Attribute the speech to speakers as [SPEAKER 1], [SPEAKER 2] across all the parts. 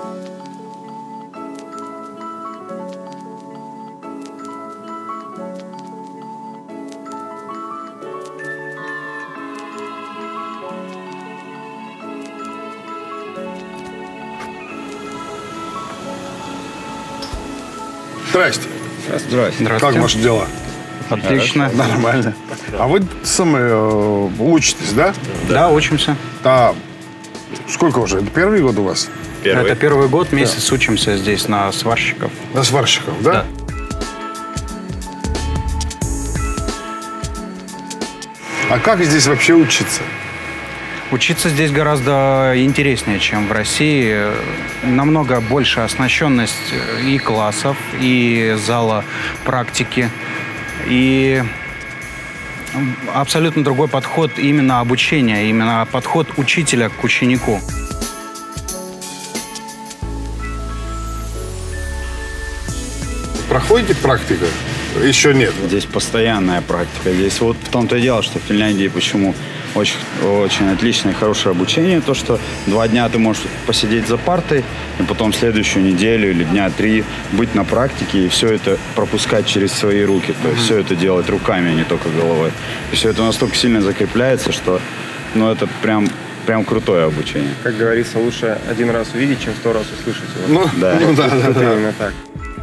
[SPEAKER 1] Здрасте.
[SPEAKER 2] Здравствуйте.
[SPEAKER 1] Как ваши дела?
[SPEAKER 2] Отлично.
[SPEAKER 1] Нормально. А вы учитесь, да?
[SPEAKER 2] Да, учимся.
[SPEAKER 1] А сколько уже? Это первый год у вас?
[SPEAKER 2] Это первый год, месяц учимся здесь на сварщиков.
[SPEAKER 1] На сварщиков, да?
[SPEAKER 2] Да.
[SPEAKER 1] А как здесь вообще учиться?
[SPEAKER 2] Учиться здесь гораздо интереснее, чем в России. Намного больше оснащенность и классов, и зала практики, и абсолютно другой подход именно обучения, именно подход учителя к ученику.
[SPEAKER 1] Проходите практику? Еще нет.
[SPEAKER 3] Здесь постоянная практика. Здесь вот в том-то и дело, что в Финляндии почему очень отличное и хорошее обучение. То, что 2 дня ты можешь посидеть за партой, и потом следующую неделю или дня 3 быть на практике и все это пропускать через свои руки. То есть все это делать руками, а не только головой. И все это настолько сильно закрепляется, что это прям крутое обучение.
[SPEAKER 4] Как говорится, лучше 1 раз увидеть, чем 100 раз услышать его.
[SPEAKER 1] Ну да.
[SPEAKER 4] Именно так.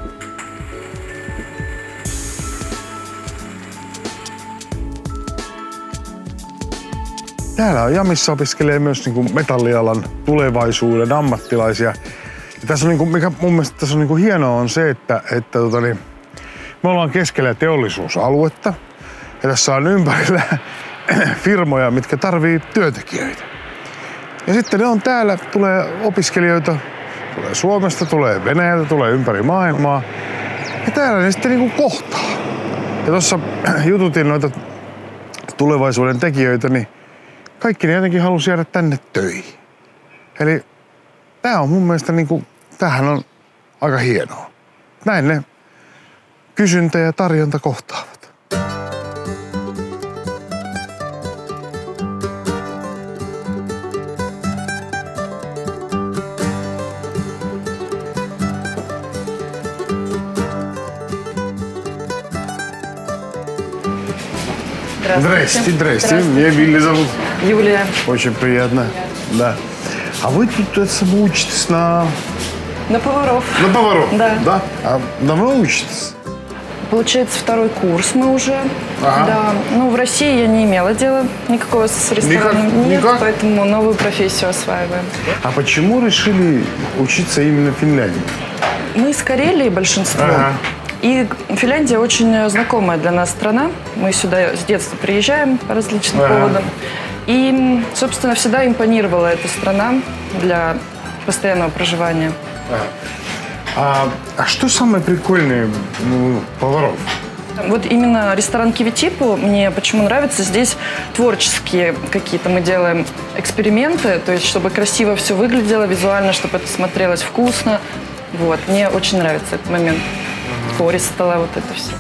[SPEAKER 1] Täällä Jamissa opiskelee myös metallialan tulevaisuuden ammattilaisia. Ja tässä on, mikä mun mielestä tässä on hienoa on se, että me ollaan keskellä teollisuusaluetta. Ja tässä on ympärillä firmoja, mitkä tarvii työntekijöitä. Ja sitten ne on täällä, tulee opiskelijoita, tulee Suomesta, tulee Venäjältä, tulee ympäri maailmaa. Ja täällä ne sitten kohtaa. Ja tuossa jututin noita tulevaisuuden tekijöitä, niin kaikki ne jotenkin halusi jäädä tänne töihin. Eli tää on mun mielestä tämähän on aika hienoa. Näin ne kysyntä ja tarjonta kohtaavat. Здрасте, здрасте. Меня Вилли зовут.
[SPEAKER 5] Юлия.
[SPEAKER 1] Очень приятно. Да. А вы тут учитесь на...
[SPEAKER 5] На поваров.
[SPEAKER 1] На поваров?
[SPEAKER 5] Да.
[SPEAKER 1] А давно учитесь?
[SPEAKER 5] Получается, 2-й курс мы уже.
[SPEAKER 1] Ага.
[SPEAKER 5] Да. Ну, в России я не имела дела никакого с рестораном. Нет, поэтому новую профессию осваиваем.
[SPEAKER 1] А почему решили учиться именно в Финляндии?
[SPEAKER 5] Мы из Карелии большинство.
[SPEAKER 1] Ага.
[SPEAKER 5] И Финляндия очень знакомая для нас страна. Мы сюда с детства приезжаем по различным поводам. И, собственно, всегда импонировала эта страна для постоянного проживания.
[SPEAKER 1] А что самое прикольное поваров?
[SPEAKER 5] Вот именно ресторан Кивитипу мне почему нравится. Здесь творческие какие-то мы делаем эксперименты, то есть чтобы красиво все выглядело визуально, чтобы это смотрелось вкусно. Вот. Мне очень нравится этот момент. Пориз стола, вот это все.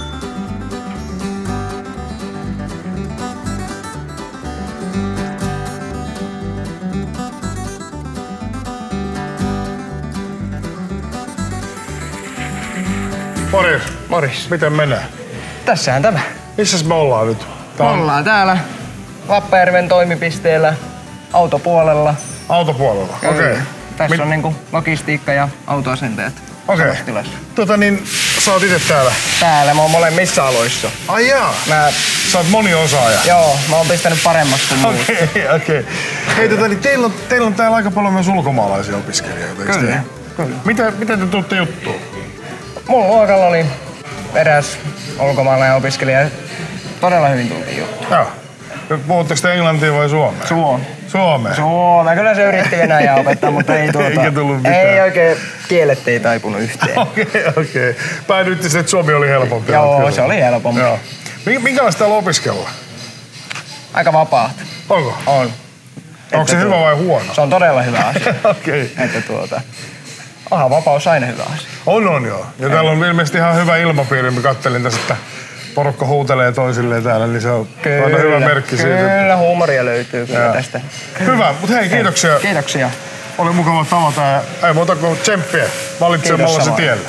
[SPEAKER 1] Morjes.
[SPEAKER 6] Morjes.
[SPEAKER 1] Miten menee?
[SPEAKER 6] Tässähän tämä.
[SPEAKER 1] Missäs me ollaan nyt?
[SPEAKER 6] Ollaan täällä Lappajärven toimipisteellä autopuolella.
[SPEAKER 1] Autopuolella, okei. Okay.
[SPEAKER 6] Tässä on logistiikka ja autoasentajat.
[SPEAKER 1] Okei. Sä oot itse täällä?
[SPEAKER 6] Täällä, mä oon molemmissa aloissa.
[SPEAKER 1] Ai jaa, sä oot moniosaaja.
[SPEAKER 6] Joo, mä oon pistänyt paremmaksi kuin muut.
[SPEAKER 1] Okei. Hei, niin teillä on täällä aika paljon myös ulkomaalaisia opiskelijoita, eikö
[SPEAKER 6] Kyllä.
[SPEAKER 1] Miten te tuutte juttuun?
[SPEAKER 6] Mun luokalla oli eräs ulkomaalainen opiskelija. Todella hyvin tultiin juttuun.
[SPEAKER 1] Joo. Puhutteko te englantia vai suomea? Suomea?
[SPEAKER 6] Suomea. Kyllä se yritti venäjää opettaa, mutta ei
[SPEAKER 1] Eikä tullut mitään.
[SPEAKER 6] Ei oikein, kielet ei taipunut yhteen.
[SPEAKER 1] Okei. Päädyitte sitten, että suomi oli helpompi.
[SPEAKER 6] Joo, se oli helpompi.
[SPEAKER 1] Joo. Minkälaista täällä opiskella?
[SPEAKER 6] Aika vapaat.
[SPEAKER 1] Onko?
[SPEAKER 6] On.
[SPEAKER 1] Onko se hyvä vai huono?
[SPEAKER 6] Se on todella hyvä asia.
[SPEAKER 1] Okei.
[SPEAKER 6] Että onhan vapaus aina hyvä asia.
[SPEAKER 1] On joo. Ja täällä on ilmeisesti ihan hyvä ilmapiiri. Mä kattelin tässä, että porukka huutelee toisilleen täällä, niin se on aina hyvä merkki siitä.
[SPEAKER 6] Kyllä, huumoria löytyy kyllä tästä.
[SPEAKER 1] Hyvä, mutta hei, kiitoksia.
[SPEAKER 6] Kiitoksia.
[SPEAKER 1] Oli mukava tavata ja ei muuta kuin tsemppiä valitsemalla se tielle.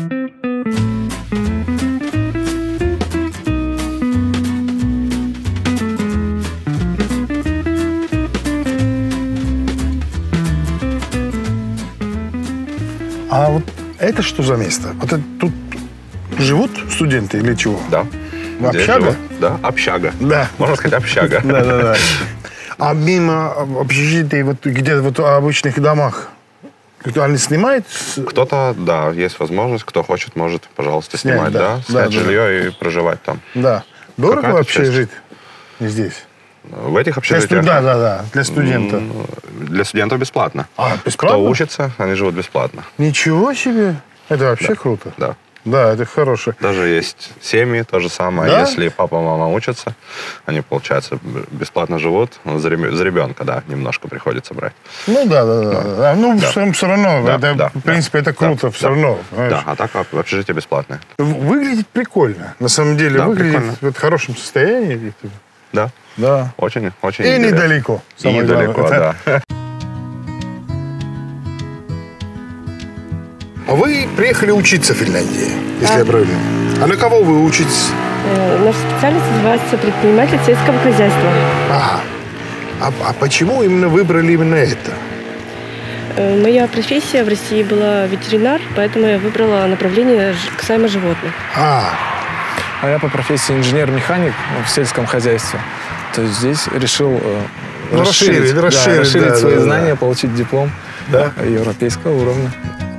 [SPEAKER 1] А вот это что за место? Вот это тут живут студенты или чего?
[SPEAKER 7] Да. Здесь
[SPEAKER 1] Общага?
[SPEAKER 7] живут. Да, общага.
[SPEAKER 1] Да.
[SPEAKER 7] Можно сказать, общага.
[SPEAKER 1] Да. А мимо общежитий, вот где вот в обычных домах, они снимают?
[SPEAKER 7] Кто-то, да, есть возможность, кто хочет, может, пожалуйста,
[SPEAKER 1] Снять,
[SPEAKER 7] снимать,
[SPEAKER 1] да.
[SPEAKER 7] снять
[SPEAKER 1] Да.
[SPEAKER 7] жилье и проживать там.
[SPEAKER 1] Да. Дорого
[SPEAKER 7] Какая-то
[SPEAKER 1] вообще
[SPEAKER 7] часть.
[SPEAKER 1] жить здесь?
[SPEAKER 7] В этих общежитиях
[SPEAKER 1] Да, для студента.
[SPEAKER 7] для студентов бесплатно.
[SPEAKER 1] А,
[SPEAKER 7] Кто
[SPEAKER 1] бесплатно?
[SPEAKER 7] учится, они живут бесплатно.
[SPEAKER 1] Ничего себе! Это вообще круто.
[SPEAKER 7] Да.
[SPEAKER 1] Да, это хорошее.
[SPEAKER 7] Даже есть семьи, то же самое.
[SPEAKER 1] Да?
[SPEAKER 7] Если папа, мама учатся, они, получается, бесплатно живут. Но за ребенка, да, немножко приходится брать.
[SPEAKER 1] Ну да. Ну, все равно,
[SPEAKER 7] Да,
[SPEAKER 1] это,
[SPEAKER 7] да,
[SPEAKER 1] в принципе, это круто,
[SPEAKER 7] да,
[SPEAKER 1] все
[SPEAKER 7] да.
[SPEAKER 1] равно. Знаешь.
[SPEAKER 7] Да, а так общежитие бесплатное.
[SPEAKER 1] Выглядит прикольно. На самом деле,
[SPEAKER 7] Да,
[SPEAKER 1] выглядит
[SPEAKER 7] прикольно.
[SPEAKER 1] в хорошем состоянии.
[SPEAKER 7] Да,
[SPEAKER 1] Да.
[SPEAKER 7] очень, очень
[SPEAKER 1] И
[SPEAKER 7] интересно.
[SPEAKER 1] недалеко.
[SPEAKER 7] И
[SPEAKER 1] самое
[SPEAKER 7] недалеко,
[SPEAKER 1] главное.
[SPEAKER 7] да.
[SPEAKER 1] А вы приехали учиться в Финляндии, если я правильно. А на кого вы учитесь?
[SPEAKER 8] Наша специальность называется предприниматель сельского хозяйства.
[SPEAKER 1] Ага. А почему именно выбрали именно это?
[SPEAKER 8] Моя профессия в России была ветеринар, поэтому я выбрала направление касаемо животных.
[SPEAKER 1] А
[SPEAKER 9] я по профессии инженер-механик в сельском хозяйстве. То есть здесь решил расширить свои знания, получить диплом европейского уровня.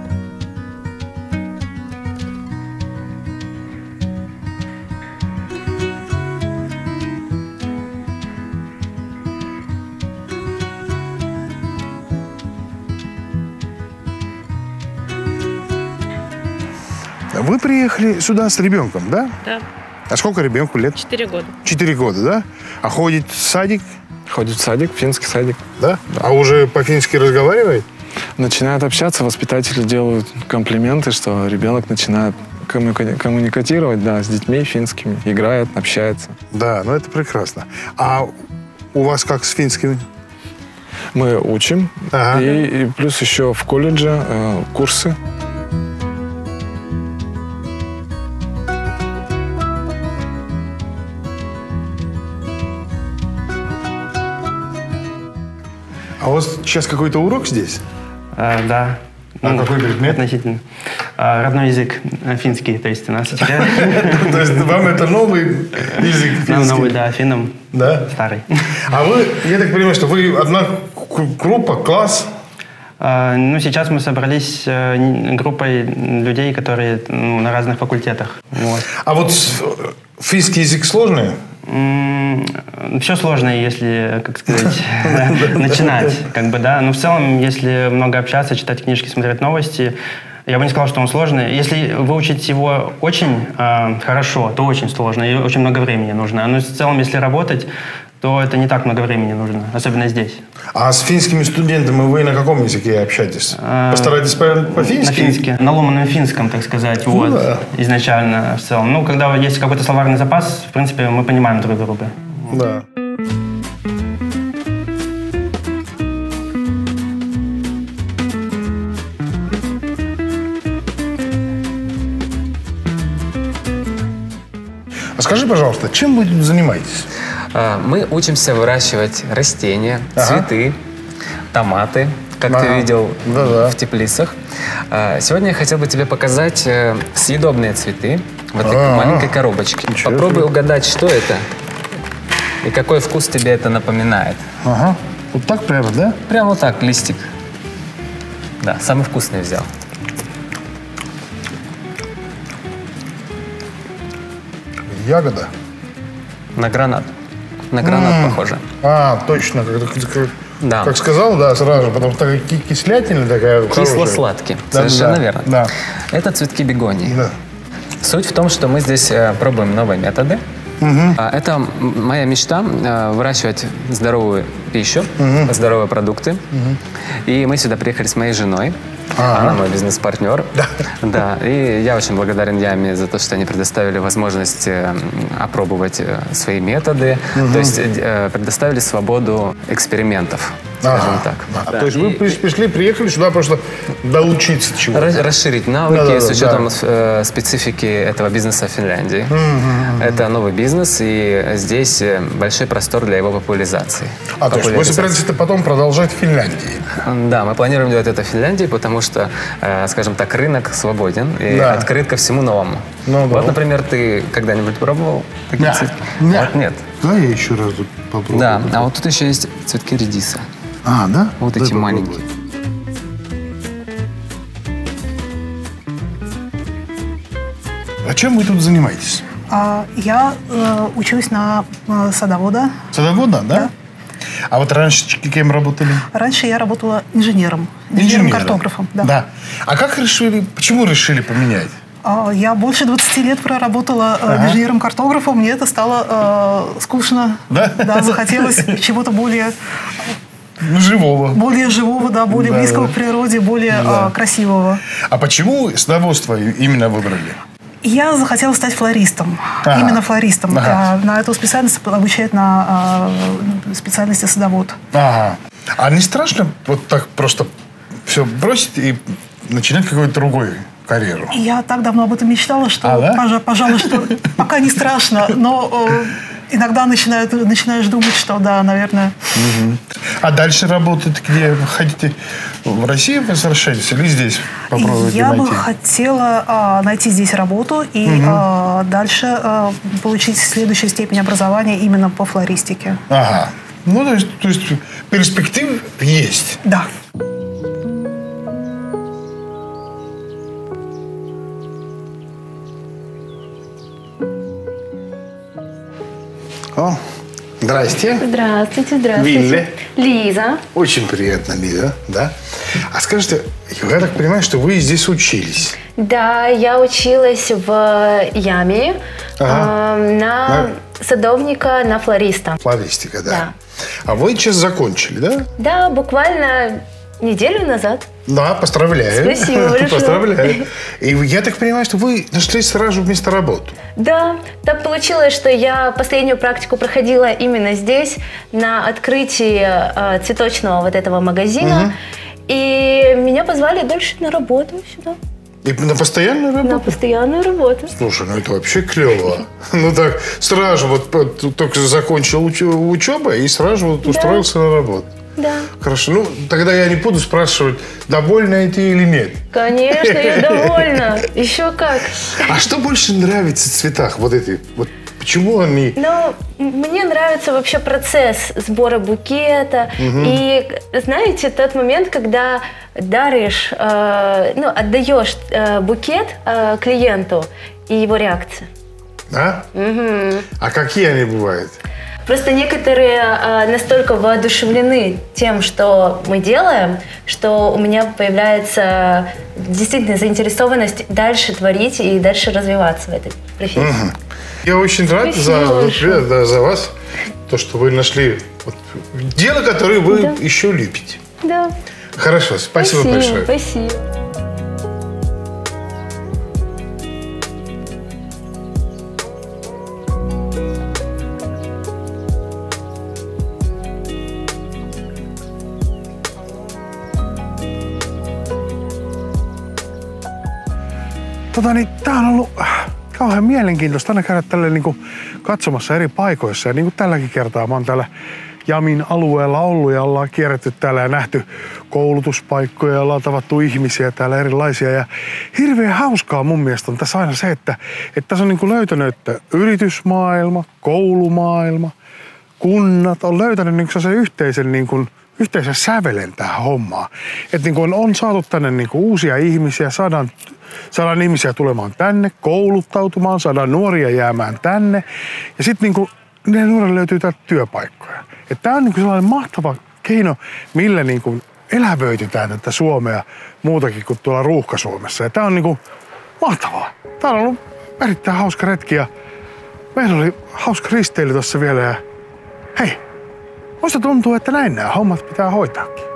[SPEAKER 1] Вы приехали сюда с ребенком, да?
[SPEAKER 8] Да,
[SPEAKER 1] А сколько ребенку лет?
[SPEAKER 8] 4 года.
[SPEAKER 1] 4 года, да? А ходит в садик,
[SPEAKER 9] Ходит в садик, финский садик.
[SPEAKER 1] да? А уже по-фински разговаривает?
[SPEAKER 9] Начинают общаться, воспитатели делают комплименты, что ребенок начинает коммуникатировать, да, с детьми финскими, играет, общается.
[SPEAKER 1] Да, ну это прекрасно. А у вас как с финским?
[SPEAKER 9] Мы учим,
[SPEAKER 1] Ага.
[SPEAKER 9] и плюс еще в колледже курсы.
[SPEAKER 1] А у вас сейчас какой-то урок здесь?
[SPEAKER 10] Да.
[SPEAKER 1] А какой предмет?
[SPEAKER 10] Относительно. Родной язык финский, то есть у нас сейчас
[SPEAKER 1] То есть вам это новый язык финский?
[SPEAKER 10] новый, да, финном
[SPEAKER 1] Да?
[SPEAKER 10] старый.
[SPEAKER 1] А вы, я так понимаю, что вы одна группа, класс?
[SPEAKER 10] Ну, сейчас мы собрались группой людей, которые на разных факультетах. Вот.
[SPEAKER 1] А вот финский язык сложный?
[SPEAKER 10] Все сложно, если, как сказать, начинать, как бы, да. Но в целом, если много общаться, читать книжки, смотреть новости, я бы не сказал, что он сложный. Если выучить его очень хорошо, то очень сложно, и очень много времени нужно. Но в целом, если работать, то это не так много времени нужно, особенно здесь.
[SPEAKER 1] А с финскими студентами вы на каком языке общаетесь? Постарайтесь по-фински?
[SPEAKER 10] На финске, на ломаном финском, так сказать, вот,
[SPEAKER 1] да.
[SPEAKER 10] изначально в целом. Ну, когда есть какой-то словарный запас, в принципе, мы понимаем друг друга.
[SPEAKER 1] Да. А скажи, пожалуйста, чем вы тут занимаетесь?
[SPEAKER 11] Мы учимся выращивать растения, цветы, томаты, как ты видел в теплицах. Сегодня я хотел бы тебе показать съедобные цветы в этой маленькой коробочке. Попробуй угадать, что это и какой вкус тебе это напоминает.
[SPEAKER 1] Ага. Вот так прямо, да?
[SPEAKER 11] Прямо вот так, листик. Да, самый вкусный взял.
[SPEAKER 1] Ягода.
[SPEAKER 11] На гранат. На гранат похоже.
[SPEAKER 1] А, точно.
[SPEAKER 11] Да.
[SPEAKER 1] Как сказал, да, сразу, потому что такая кислятина такая хорошая.
[SPEAKER 11] Кисло-сладкий.
[SPEAKER 1] Да,
[SPEAKER 11] Совершенно
[SPEAKER 1] да,
[SPEAKER 11] верно.
[SPEAKER 1] Да.
[SPEAKER 11] Это цветки бегонии.
[SPEAKER 1] Да.
[SPEAKER 11] Суть в том, что мы здесь пробуем новые методы. Это моя мечта выращивать здоровую пищу, здоровые продукты. И мы сюда приехали с моей женой. Она мой бизнес-партнер. Да. И я очень благодарен Яме за то, что они предоставили возможность опробовать свои методы. То есть предоставили свободу экспериментов. скажем так.
[SPEAKER 1] То есть вы приехали сюда просто доучиться чего-то?
[SPEAKER 11] Расширить навыки с учетом специфики этого бизнеса в Финляндии. Это новый бизнес, и здесь большой простор для его популяризации.
[SPEAKER 1] То есть вы собираетесь это потом продолжать в Финляндии?
[SPEAKER 11] Да, мы планируем делать это в Финляндии, потому что, скажем так, рынок свободен и открыт ко всему новому. Вот, например, ты когда-нибудь пробовал такие цветки? Вот нет.
[SPEAKER 1] Да, я еще раз попробую.
[SPEAKER 11] Да, а вот тут еще есть цветки редиса.
[SPEAKER 1] Да?
[SPEAKER 11] Вот эти маленькие.
[SPEAKER 1] А чем вы тут занимаетесь?
[SPEAKER 12] Я учусь на садовода.
[SPEAKER 1] Садовода, да? А вот раньше кем работали?
[SPEAKER 12] Раньше я работала инженером картографом.
[SPEAKER 1] Да. А почему решили поменять?
[SPEAKER 12] Я больше 20 лет проработала инженером-картографом. Мне это стало скучно. Да? Да, захотелось чего-то более...
[SPEAKER 1] живого.
[SPEAKER 12] Более живого, да, более близкого к природе, более красивого.
[SPEAKER 1] А почему садоводство именно выбрали?
[SPEAKER 12] Я захотела стать флористом. Именно флористом. На эту специальность обучают на специальности садовод.
[SPEAKER 1] А не страшно вот так просто все бросить и начинать какую-то другую карьеру?
[SPEAKER 12] Я так давно об этом мечтала, что, пожалуй, что пока не страшно, но иногда начинаешь думать, что да, наверное.
[SPEAKER 1] А дальше работать где? Вы хотите в России возвращаться или здесь попробуете
[SPEAKER 12] найти?
[SPEAKER 1] Я
[SPEAKER 12] бы хотела найти здесь работу и дальше получить следующую степень образования именно по флористике.
[SPEAKER 1] То есть перспектив есть?
[SPEAKER 12] Да.
[SPEAKER 1] Здрасте.
[SPEAKER 13] Здравствуйте.
[SPEAKER 1] Вилли.
[SPEAKER 13] Лиза.
[SPEAKER 1] Очень приятно, Лиза, да? А скажите, я так понимаю, что вы здесь учились?
[SPEAKER 13] Да, я училась в Яме на садовника, на флориста.
[SPEAKER 1] Флористика, да. А вы сейчас закончили, да?
[SPEAKER 13] Да, буквально неделю назад.
[SPEAKER 1] Да, поздравляю.
[SPEAKER 13] Спасибо большое.
[SPEAKER 1] Поздравляю. И я так понимаю, что вы нашли сразу место работы.
[SPEAKER 13] Да, так получилось, что я последнюю практику проходила именно здесь, на открытии цветочного вот этого магазина. И меня позвали дальше на работу сюда.
[SPEAKER 1] И на постоянную работу?
[SPEAKER 13] На постоянную работу.
[SPEAKER 1] Слушай, это вообще клево. Так, сразу вот только закончил учебу и сразу устроился на работу.
[SPEAKER 13] Да.
[SPEAKER 1] Хорошо. Тогда я не буду спрашивать, довольна ты или нет.
[SPEAKER 13] Конечно, я довольна. Еще как.
[SPEAKER 1] А что больше нравится в цветах? Вот эти, почему они...
[SPEAKER 13] Мне нравится вообще процесс сбора букета. И знаете, тот момент, когда даришь, отдаешь букет клиенту и его реакция.
[SPEAKER 1] Да? А какие они бывают?
[SPEAKER 13] Просто некоторые настолько воодушевлены тем, что мы делаем, что у меня появляется действительно заинтересованность дальше творить и дальше развиваться в этой профессии.
[SPEAKER 1] Я очень рад за вас, то, что вы нашли дело, которое вы еще любите.
[SPEAKER 13] Да.
[SPEAKER 1] Хорошо, спасибо большое.
[SPEAKER 13] Спасибо.
[SPEAKER 1] Tämä on ollut kauhean mielenkiintoista aina käydä tälleen katsomassa eri paikoissa. Ja niin kuin tälläkin kertaa mä oon täällä Jamin alueella ollut ja ollaan kierretty täällä ja nähty koulutuspaikkoja ja ollaan tavattu ihmisiä täällä erilaisia. Ja hirveän hauskaa mun mielestä on tässä aina se, että tässä on löytänyt, että yritysmaailma, koulumaailma, kunnat on löytänyt sen yhteisen sävelen tähän hommaan. Että on saatu tänne uusia ihmisiä, saadaan ihmisiä tulemaan tänne, kouluttautumaan, saadaan nuoria jäämään tänne. Ja sitten ne nuorille löytyy täältä työpaikkoja. Tämä on sellainen mahtava keino, millä elävöitetään tätä Suomea muutakin kuin tuolla Ruuhka-Suomessa. Ja tämä on mahtavaa. Täällä on ollut erittäin hauska retki ja meillä oli hauska risteily tuossa vielä. Ja hei, musta tuntuu, että näin nämä hommat pitää hoitaakin.